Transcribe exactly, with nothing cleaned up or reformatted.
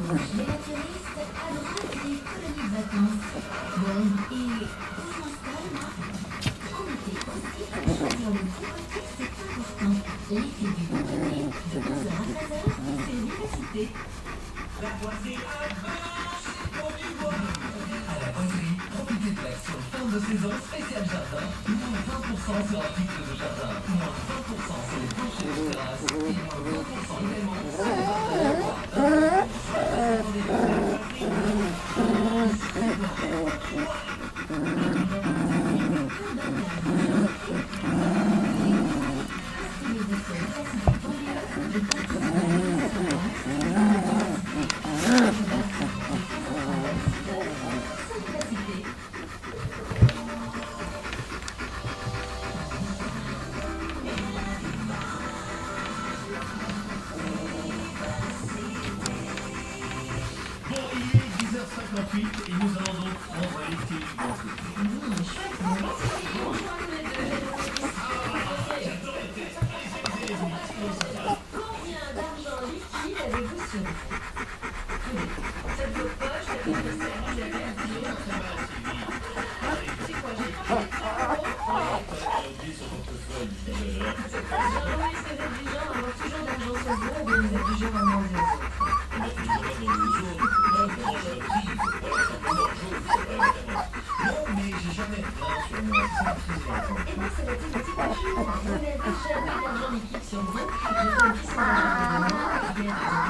Les naturistes adorent les colonies de vacances. Bon, et où je m'installe, moi? En été aussi, choisir le bon côté, c'est important. L'effet du bon côté, de onze heures à treize heures, c'est l'université. La voici à À la boiserie, profitez de l'action fin de saison spécial jardin. Moins vingt pour cent sur articles de jardin. Moins vingt pour cent sur les planchers de terrasse. Et moins vingt pour cent également sur les jardins de bois. Et nous allons donc envoyer Tilly dans ce film. Mmh, chouette, bon, bonjour à tous les deux. Combien d'argent liquide avez-vous sur vous? Tenez, cette vos poches, la petite recette, vous avez activé. C'est quoi, j'ai pas oublié son portefeuille. C'est pas genre, oui, c'est vous êtes du genre à avoir toujours de l'argent sur vous, ou bien vous êtes du genre à demander aux autres? On a toujours pas dans le jaune. Là, on mange la prise. Voilà, simplement jaune, c'est pas évidemment. Non, mais j'ai jamais rien sur moi. C'est très important. Et moi, c'est la thématique du jour. Vous n'avez jamais d'argent liquide sur vous. Je fais un petit sondage de moi.